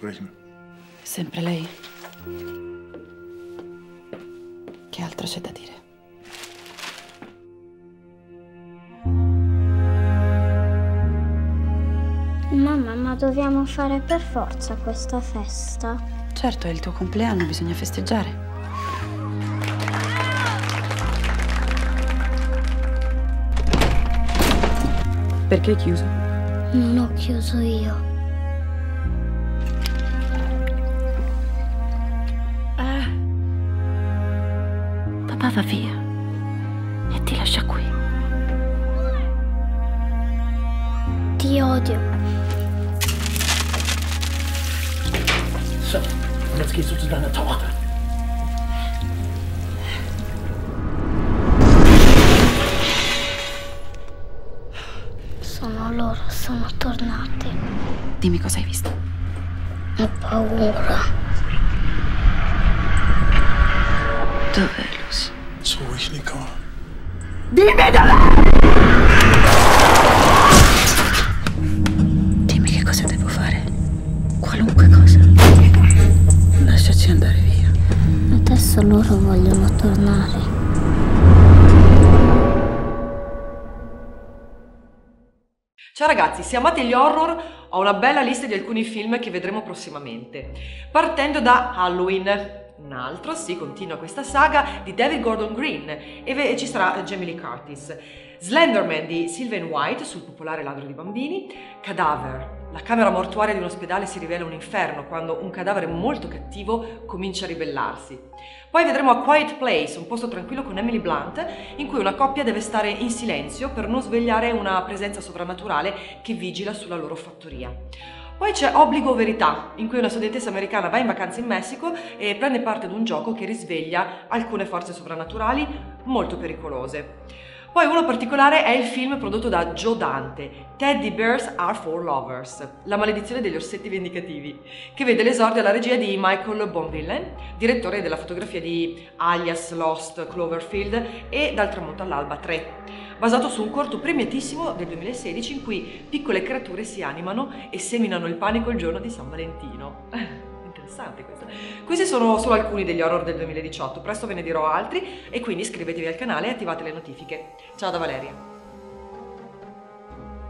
sprechen. Sempre lei? Che altro c'è da dire? Mamma, ma dobbiamo fare per forza questa festa? Certo, è il tuo compleanno, bisogna festeggiare. Perché hai chiuso? Non ho chiuso io. Papà va via e ti lascia qui. Ti odio. So, jetzt gehst du zu deiner Tochter. Sono loro, sono tornati. Dimmi cosa hai visto. Ho paura. Dov'è Lucy? So ruhig, Nico. Dimmi dov'è! Dimmi che cosa devo fare. Qualunque cosa. Lasciaci andare via. Adesso loro vogliono tornare. Ciao ragazzi, se amate gli horror ho una bella lista di alcuni film che vedremo prossimamente. Partendo da Halloween, un altro, sì, continua questa saga di David Gordon Green e ci sarà Jamie Lee Curtis. Slenderman di Sylvain White sul popolare ladro di bambini. Cadaver, la camera mortuaria di un ospedale si rivela un inferno quando un cadavere molto cattivo comincia a ribellarsi. Poi vedremo A Quiet Place, un posto tranquillo con Emily Blunt, in cui una coppia deve stare in silenzio per non svegliare una presenza sovrannaturale che vigila sulla loro fattoria. Poi c'è Obbligo o Verità, in cui una studentessa americana va in vacanza in Messico e prende parte ad un gioco che risveglia alcune forze sovrannaturali molto pericolose. Poi uno particolare è il film prodotto da Joe Dante, Teddy Bears Are for Lovers, La maledizione degli orsetti vendicativi, che vede l'esordio alla regia di Michael Bonvillain, direttore della fotografia di Alias, Lost, Cloverfield e Dal tramonto all'alba 3, basato su un corto premiatissimo del 2016 in cui piccole creature si animano e seminano il panico il giorno di San Valentino. Interessante questo. Questi sono solo alcuni degli horror del 2018, presto ve ne dirò altri e quindi iscrivetevi al canale e attivate le notifiche. Ciao da Valeria!